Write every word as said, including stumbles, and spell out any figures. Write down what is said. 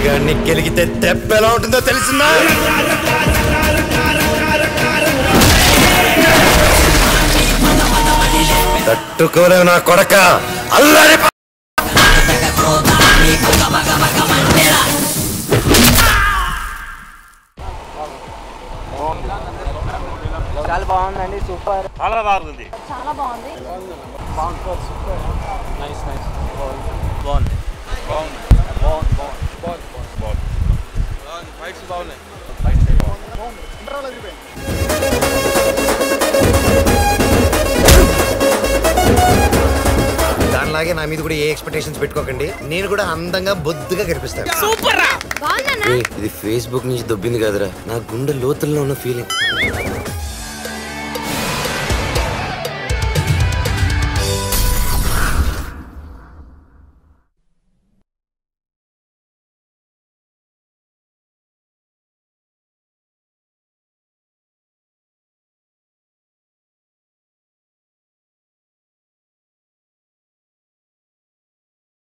గారిని గెలిగితే దెబ్బ ఎలా ఉంటుందో తెలిసిందా? తట్టుకోలేవు నా కొడక. అల్లరి చాలా బాగుందండి. సూపర్. చాలా బాగుంది. చాలా బాగుంది. బాగుంది. సూపర్. Nice nice. బాగుంది. బాగుంది. బాగుంది. బాగుంది. బాగుంది. బాగుంది. ఫైట్స్ బాగున్నాయి. ఫైట్స్ బాగుంది. దానిలాగే నా మీద కూడా ఏ ఎక్స్పెక్టేషన్స్ పెట్టుకోకండి. నేను కూడా అందంగా బొద్దుగా కనిపిస్తాను. సూపర్ రా. ఇది ఫేస్బుక్ నుంచి దొబ్బింది కదరా, నా గుండె లోతుల్లో ఉన్న ఫీలింగ్.